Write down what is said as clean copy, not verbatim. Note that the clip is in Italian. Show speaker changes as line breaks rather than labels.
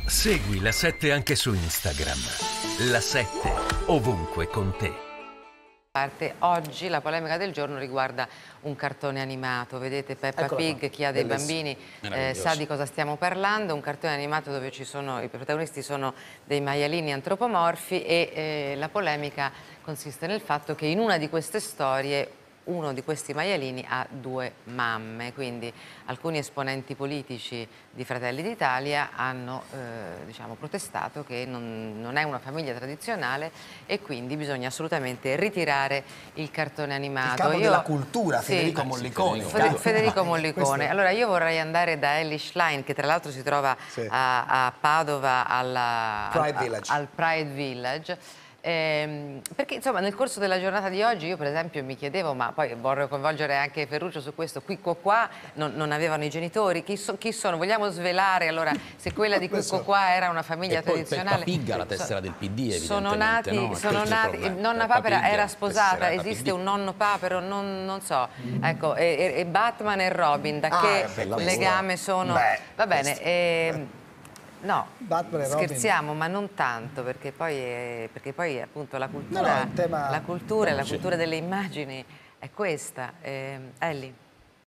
Segui La 7 anche su Instagram. La 7 ovunque con te.
Oggi la polemica del giorno riguarda un cartone animato, vedete Peppa Pig, chi ha dei bambini sa di cosa stiamo parlando, un cartone animato dove i protagonisti sono dei maialini antropomorfi e la polemica consiste nel fatto che in una di queste storie uno di questi maialini ha due mamme, quindi alcuni esponenti politici di Fratelli d'Italia hanno diciamo, protestato che non è una famiglia tradizionale e quindi bisogna assolutamente ritirare il cartone animato.
Il capo della cultura, Federico Mollicone.
Federico Mollicone. Allora io vorrei andare da Elly Schlein, che tra l'altro si trova a Padova al Pride Village. Perché insomma nel corso della giornata di oggi io per esempio mi chiedevo, ma poi vorrei coinvolgere anche Ferruccio su questo, Quicco qua non avevano i genitori, chi sono? Vogliamo svelare allora se quella di Quicco qua era una famiglia tradizionale?
Peppa Pig ha la tessera del PD evidentemente.
Sono nati nonna Papera era sposata, esiste un nonno papero, non so, ecco, e Batman e Robin, da che legame sono? Va bene. No, scherziamo, ma non tanto, perché poi appunto la cultura, la cultura delle immagini è questa. Elly.